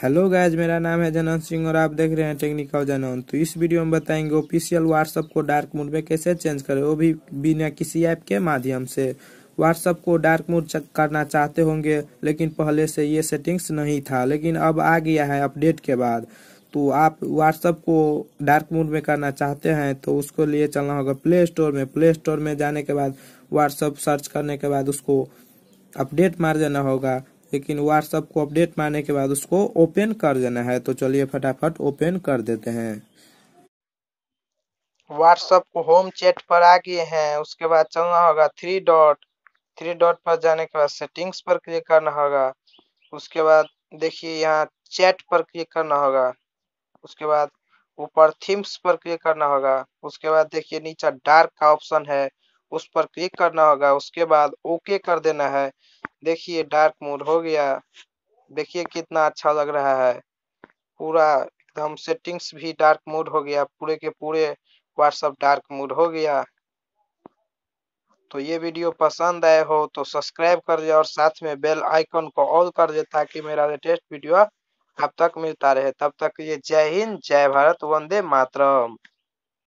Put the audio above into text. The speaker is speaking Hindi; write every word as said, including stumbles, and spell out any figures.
हेलो गाइज, मेरा नाम है जनन सिंह और आप देख रहे हैं टेक्निकल जनन। तो इस वीडियो में बताएंगे ऑफिशियल व्हाट्सएप को डार्क मोड में कैसे चेंज करें, वो भी बिना किसी ऐप के माध्यम से। व्हाट्सएप को डार्क मोड करना चाहते होंगे, लेकिन पहले से ये सेटिंग्स नहीं था, लेकिन अब आ गया है अपडेट के बाद। तो आप व्हाट्सएप को डार्क मोड में करना चाहते हैं तो उसको लिए चलना होगा प्ले स्टोर में। प्ले स्टोर में जाने के बाद व्हाट्सएप सर्च करने के बाद उसको अपडेट मार देना होगा, लेकिन व्हाट्सएप को अपडेट मारने के बाद उसको ओपन कर देना है। तो चलिए फटाफट ओपन कर देते हैं। व्हाट्सएप को होम चैट पर आ गए हैं। उसके बाद चलना होगा थ्री डॉट थ्री डॉट पर जाने के बाद सेटिंग्स पर क्लिक करना होगा। उसके बाद देखिए यहाँ चैट पर क्लिक करना होगा। उसके बाद ऊपर थीम्स पर क्लिक करना होगा। उसके बाद देखिए नीचे डार्क का ऑप्शन है, उस पर क्लिक करना होगा। उसके बाद ओके कर देना है। देखिए डार्क मोड हो गया। देखिए कितना अच्छा लग रहा है, पूरा एकदम सेटिंग्स भी डार्क मोड हो गया, पूरे के पूरे व्हाट्सएप डार्क मोड हो गया। तो ये वीडियो पसंद आए हो तो सब्सक्राइब कर दे और साथ में बेल आइकन को ऑल कर दे, ताकि मेरा लेटेस्ट वीडियो आप तक मिलता रहे। तब तक ये जय हिंद, जय भारत, वंदे मातरम।